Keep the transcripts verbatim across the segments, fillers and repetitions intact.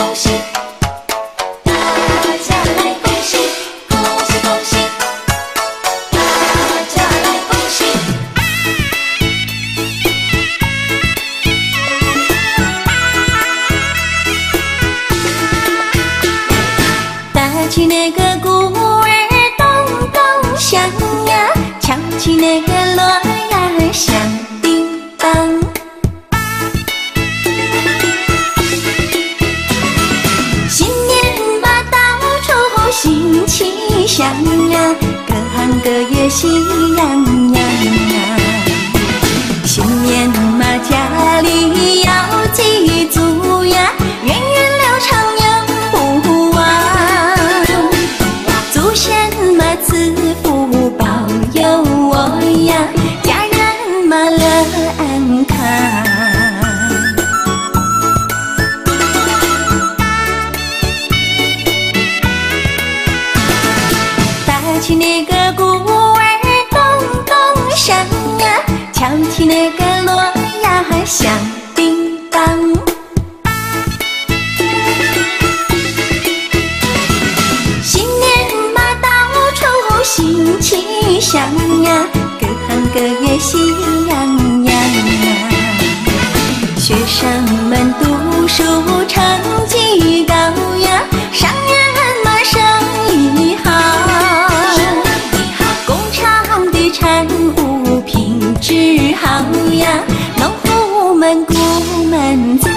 恭喜，大家来恭喜，恭喜恭喜，大家来恭喜。打起那个鼓儿咚咚响呀，敲起那个锣呀响叮当。新年嘛到处新气象呀，各行各业喜洋洋呀。新年嘛家里要记住呀，源远流长永不忘。祖先嘛赐福保佑我呀，家人嘛乐安康。打起那个鼓儿咚咚响呀，敲起那个锣呀响叮当。新年嘛到处新气象呀，各行各业喜洋洋呀。学生们读书成绩高呀，商人嘛生意好，工厂的产物品质好呀，农户们谷闷藏。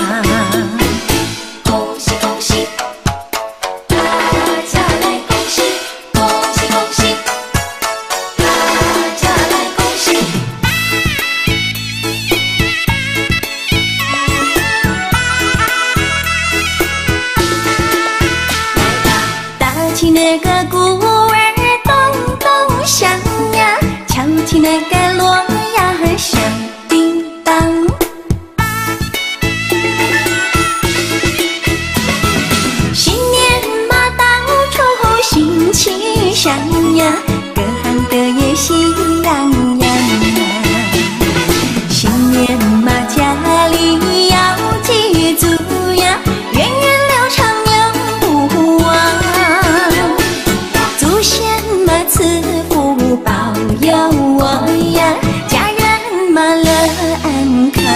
恭喜恭喜，大家来恭喜，恭喜恭喜，大家来恭喜。打起那个鼓儿咚咚响呀，敲起那个锣呀响叮当。新年嘛到处新气象呀，各行各业喜洋洋呀。新年嘛家里要记住呀，源远流长永不忘。祖先嘛赐福保佑我呀，家人嘛乐安康。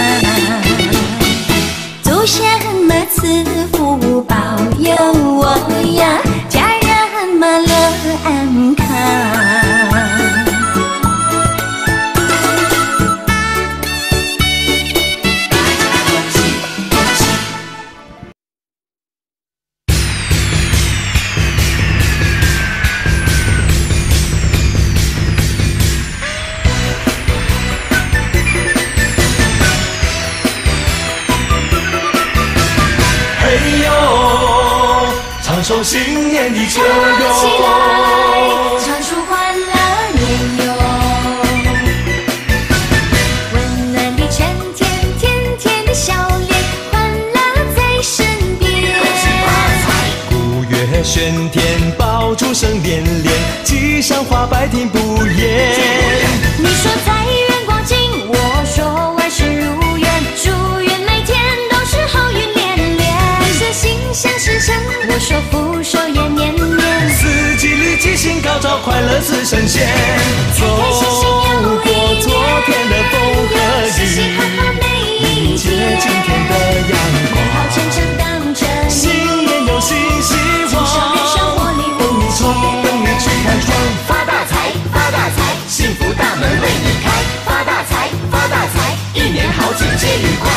祖先嘛赐福保佑我呀，家人嘛乐安康。 嘿呦，唱首新年的歌哟， 起来，唱出欢乐年哟。温暖的春天，甜甜的笑脸，欢乐在身边。 恭喜发财， 五月喧天，爆竹声连连，吉祥话百听不厌。 你说财源广进，我说万事如愿，祝愿每天都是好运连连。你说心想事成，我说福寿延绵绵。 四季里吉星高照，快乐似神仙。走过昨天的风和雨，迎接今天的阳美好光。 前程当真， 新年有新希望，等你闯，等你去开创。 发大财，发大财，幸福大门为你开。发大财，发大财，一年好景皆愉快。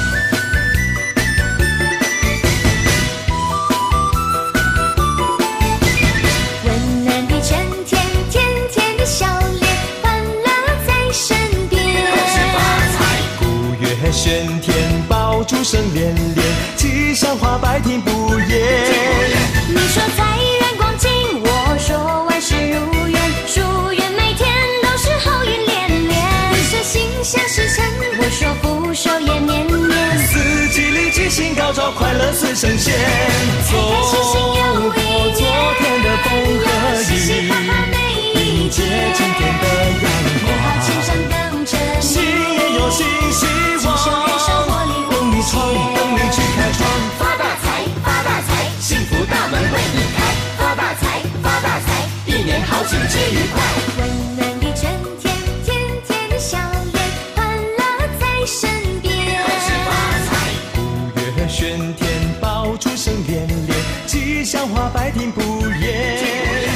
温暖的春天，甜甜的笑脸，欢乐在身边。 恭喜发财， 五月喧天，爆竹声连连，吉祥话百听不厌。 你说财源广进，我说万事如愿，祝愿每天都是好运连连。你说心想事成，我说福寿延绵绵。 四季里吉星高照，快乐似神仙。走过昨天的风和雨，迎接今天的阳美好前光。 程当真， 新年有新希望，等你闯，等你去开创。 发大财， 节愉快。 温暖的春天，甜甜的笑脸，欢乐在身边。 恭喜发财， 五月玄天，爆竹声连连，吉祥话百听不厌。